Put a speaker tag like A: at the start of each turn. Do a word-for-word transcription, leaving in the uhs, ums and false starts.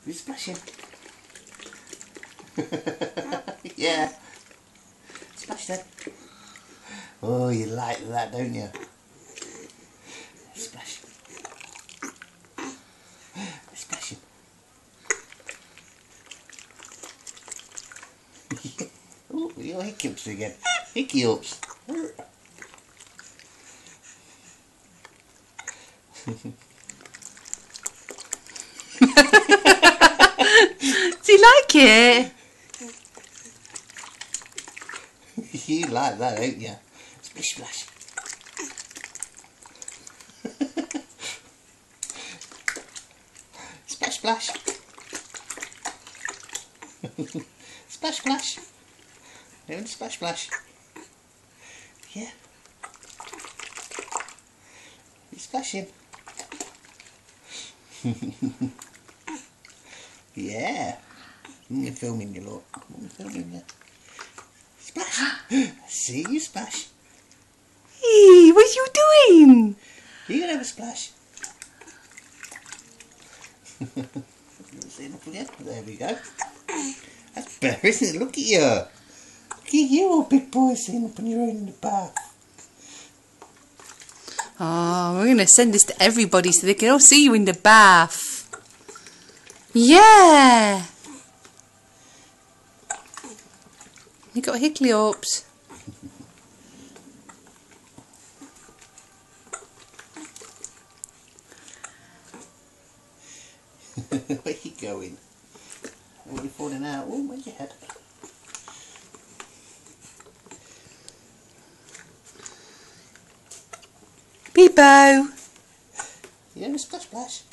A: You splashing? Yeah. Splash then. Oh, you like that, don't you? Splash. Splashing. Oh, your hiccups again. Hickey ups.
B: Do you like it?
A: You like that, don't you? Splish splash. Splash splash. Splash splash. Doing splash splash. Yeah. You're splashing. Yeah. You're filming you, look. I'm filming you. Splash. See you splash.
B: Hey, what are you doing?
A: You can have a splash. See enough yet? There we go. That's better, isn't it? Look at you. Look at you, old big boy, sitting up on your own in the bath.
B: Oh, we're going to send this to everybody so they can all see you in the bath. Yeah. You got hickey ups.
A: Where are you going? Oh, you're falling out. Oh, where's your head?
B: Peepo.
A: You have a splash splash.